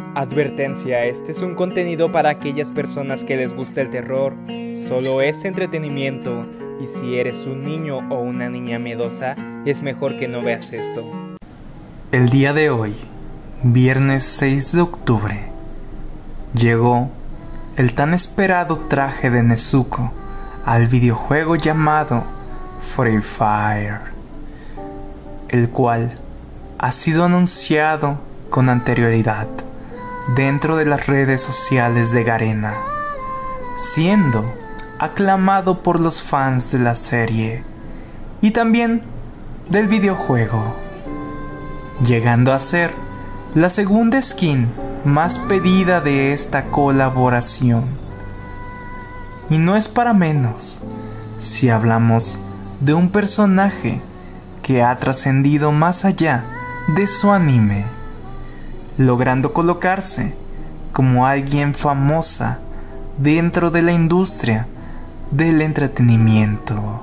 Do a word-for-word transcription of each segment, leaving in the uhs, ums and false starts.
Advertencia, este es un contenido para aquellas personas que les gusta el terror. Solo es entretenimiento y si eres un niño o una niña miedosa, es mejor que no veas esto. El día de hoy, viernes seis de octubre, llegó el tan esperado traje de Nezuko al videojuego llamado Free Fire, el cual ha sido anunciado con anterioridad dentro de las redes sociales de Garena, siendo aclamado por los fans de la serie y también del videojuego, llegando a ser la segunda skin más pedida de esta colaboración. Y no es para menos si hablamos de un personaje que ha trascendido más allá de su anime, logrando colocarse como alguien famosa dentro de la industria del entretenimiento.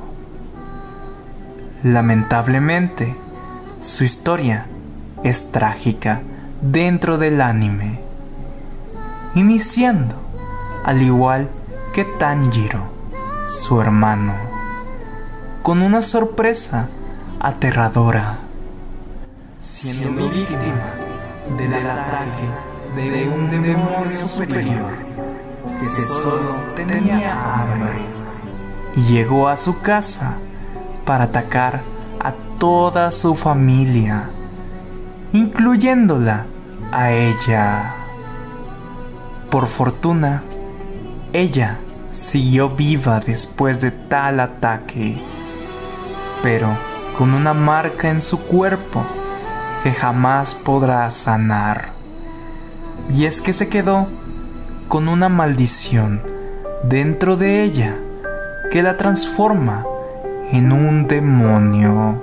Lamentablemente, su historia es trágica dentro del anime, iniciando al igual que Tanjiro, su hermano, con una sorpresa aterradora, siendo víctima del ataque de un demonio superior que solo tenía hambre y llegó a su casa para atacar a toda su familia, incluyéndola a ella. Por fortuna, ella siguió viva después de tal ataque, pero con una marca en su cuerpo que jamás podrá sanar. Y es que se quedó con una maldición dentro de ella que la transforma en un demonio.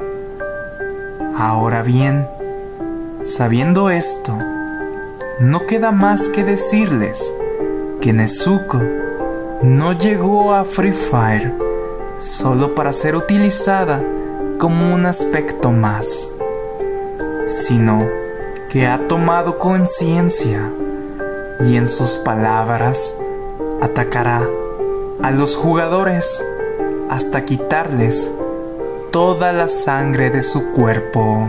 Ahora bien, sabiendo esto, no queda más que decirles que Nezuko no llegó a Free Fire solo para ser utilizada como un aspecto más, sino que ha tomado conciencia y en sus palabras atacará a los jugadores hasta quitarles toda la sangre de su cuerpo.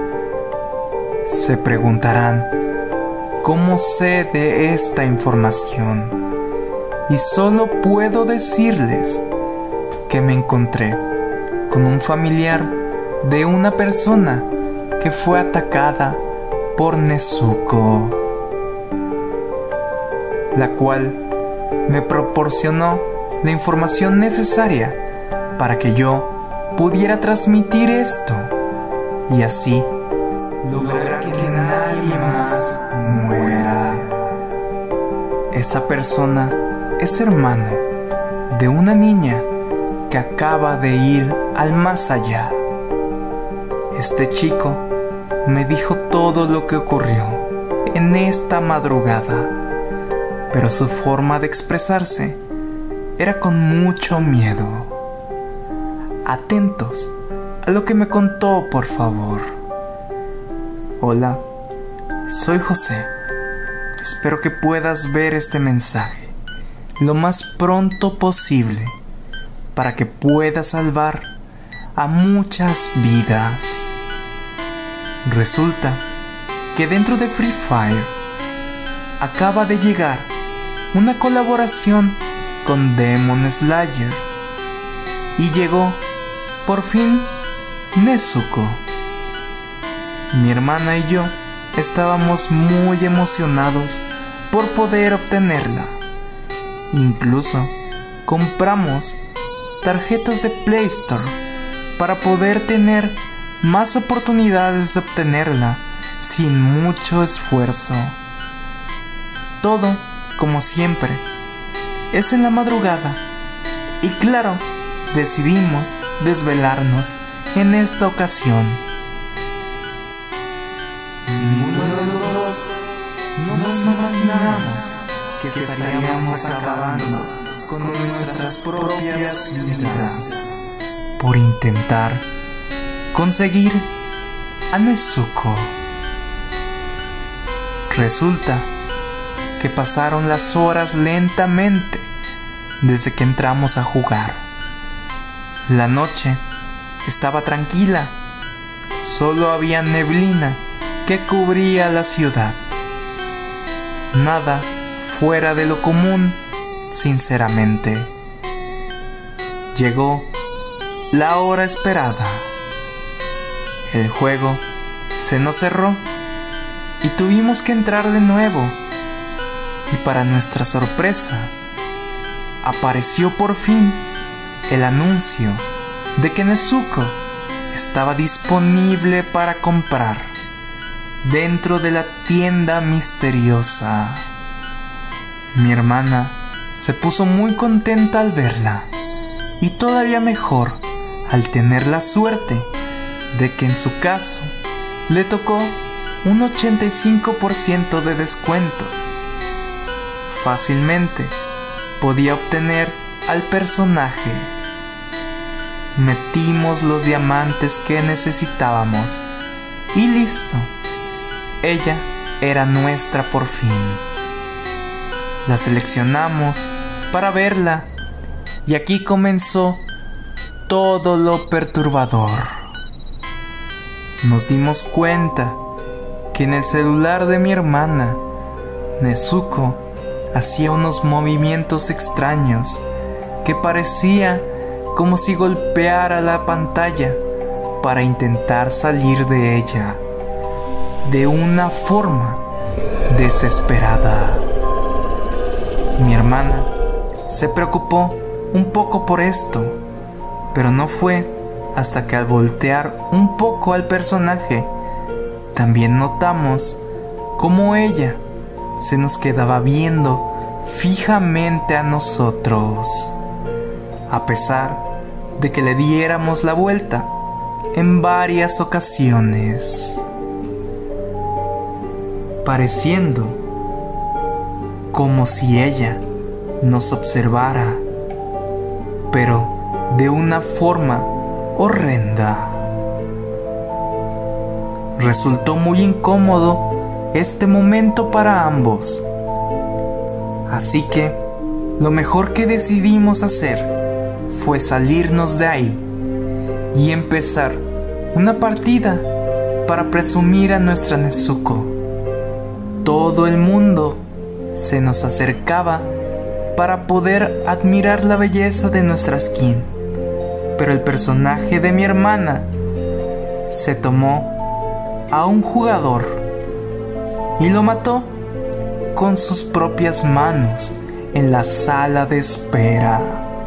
Se preguntarán cómo sé de esta información, y solo puedo decirles que me encontré con un familiar de una persona que fue atacada por Nezuko, la cual me proporcionó la información necesaria para que yo pudiera transmitir esto y así lograr que nadie más muera. Esa persona es hermano de una niña que acaba de ir al más allá. Este chico me dijo todo lo que ocurrió en esta madrugada, pero su forma de expresarse era con mucho miedo. Atentos a lo que me contó, por favor. Hola, soy José. Espero que puedas ver este mensaje lo más pronto posible para que pueda salvar a muchas vidas. Resulta que dentro de Free Fire acaba de llegar una colaboración con Demon Slayer y llegó por fin Nezuko. Mi hermana y yo estábamos muy emocionados por poder obtenerla. Incluso compramos tarjetas de Play Store para poder tener más oportunidades de obtenerla sin mucho esfuerzo. Todo, como siempre, es en la madrugada y claro, decidimos desvelarnos en esta ocasión. Ninguno de los dos nos imaginamos que estaríamos acabando con nuestras propias vidas por intentar conseguir a Nezuko. Resulta que pasaron las horas lentamente desde que entramos a jugar. La noche estaba tranquila, solo había neblina que cubría la ciudad. Nada fuera de lo común, sinceramente. Llegó la hora esperada. El juego se nos cerró y tuvimos que entrar de nuevo. Y para nuestra sorpresa, apareció por fin el anuncio de que Nezuko estaba disponible para comprar dentro de la tienda misteriosa. Mi hermana se puso muy contenta al verla, y todavía mejor al tener la suerte de que en su caso le tocó un ochenta y cinco por ciento de descuento. Fácilmente podía obtener al personaje. Metimos los diamantes que necesitábamos y listo. Ella era nuestra por fin. La seleccionamos para verla y aquí comenzó todo lo perturbador. Nos dimos cuenta que en el celular de mi hermana, Nezuko hacía unos movimientos extraños que parecía como si golpeara la pantalla para intentar salir de ella de una forma desesperada. Mi hermana se preocupó un poco por esto, pero no fue hasta que al voltear un poco al personaje, también notamos cómo ella se nos quedaba viendo fijamente a nosotros, a pesar de que le diéramos la vuelta en varias ocasiones, pareciendo como si ella nos observara, pero de una forma horrenda. Resultó muy incómodo este momento para ambos, así que lo mejor que decidimos hacer fue salirnos de ahí y empezar una partida para presumir a nuestra Nezuko. Todo el mundo se nos acercaba para poder admirar la belleza de nuestra skin, pero el personaje de mi hermana se tomó a un jugador y lo mató con sus propias manos en la sala de espera.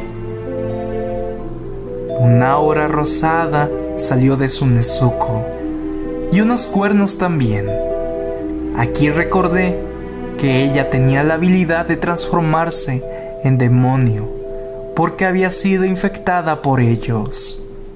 Una aura rosada salió de su Nezuko y unos cuernos también. Aquí recordé que ella tenía la habilidad de transformarse en demonio porque había sido infectada por ellos.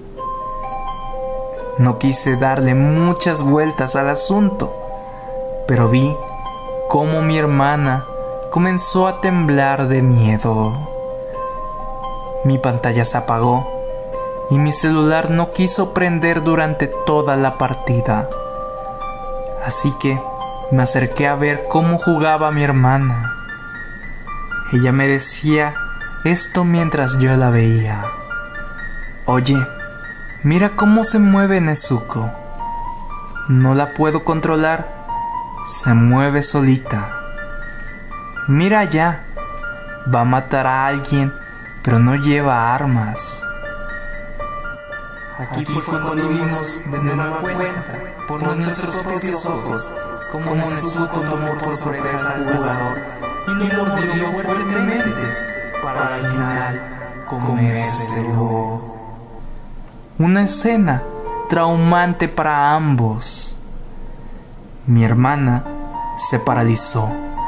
No quise darle muchas vueltas al asunto, pero vi cómo mi hermana comenzó a temblar de miedo. Mi pantalla se apagó y mi celular no quiso prender durante toda la partida. Así que me acerqué a ver cómo jugaba mi hermana. Ella me decía esto mientras yo la veía. Oye, mira cómo se mueve Nezuko. No la puedo controlar. Se mueve solita. Mira allá. Va a matar a alguien, pero no lleva armas. Aquí, Aquí fue cuando vimos de nueva cuenta, por nuestros propios ojos, cómo Nezuko tomó por sorpresa al jugador y lo mordió fuertemente para al final comérselo. Una escena traumante para ambos. Mi hermana se paralizó.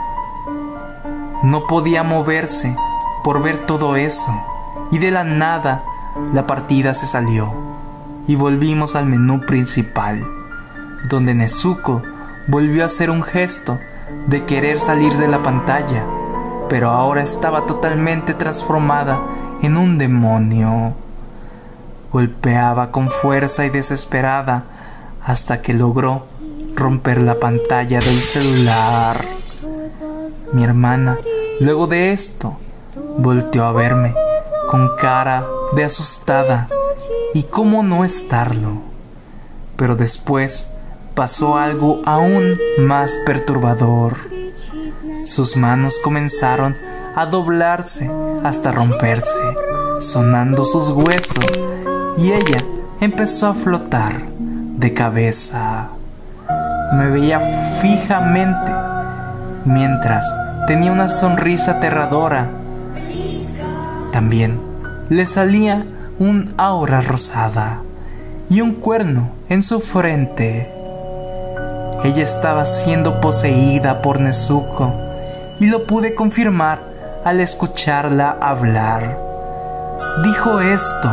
No podía moverse por ver todo eso, y de la nada la partida se salió y volvimos al menú principal, donde Nezuko volvió a hacer un gesto de querer salir de la pantalla, pero ahora estaba totalmente transformada en un demonio. Golpeaba con fuerza y desesperada hasta que logró romper la pantalla del celular. Mi hermana, luego de esto, volteó a verme con cara de asustada, y cómo no estarlo. Pero después pasó algo aún más perturbador. Sus manos comenzaron a doblarse hasta romperse, sonando sus huesos, y ella empezó a flotar de cabeza. Me veía fijamente mientras tenía una sonrisa aterradora. También le salía un aura rosada y un cuerno en su frente. Ella estaba siendo poseída por Nezuko, y lo pude confirmar al escucharla hablar. Dijo esto: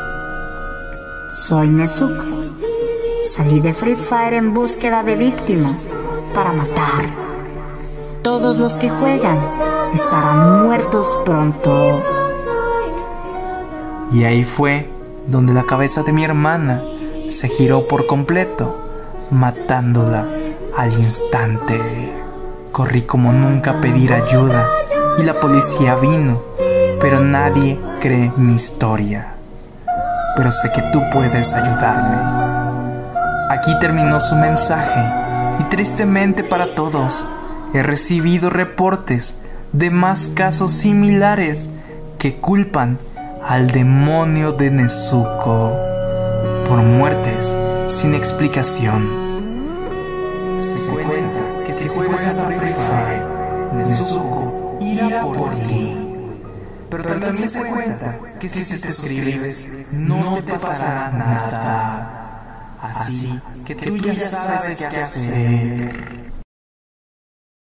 soy Nezuko. Salí de Free Fire en búsqueda de víctimas para matar. Todos los que juegan estarán muertos pronto. Y ahí fue donde la cabeza de mi hermana se giró por completo, matándola al instante. Corrí como nunca a pedir ayuda y la policía vino, pero nadie cree mi historia. Pero sé que tú puedes ayudarme. Aquí terminó su mensaje, y tristemente para todos, he recibido reportes de más casos similares que culpan al demonio de Nezuko por muertes sin explicación. Se cuenta que si juegas a Free Fire, Nezuko irá por ti. Pero también se cuenta que si te suscribes no te pasará nada. Así que tú ya sabes qué hacer.